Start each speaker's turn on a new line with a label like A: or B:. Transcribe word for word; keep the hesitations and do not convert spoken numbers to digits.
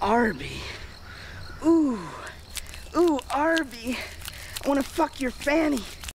A: Arbie. Ooh, ooh, Arbie. I wanna fuck your fanny.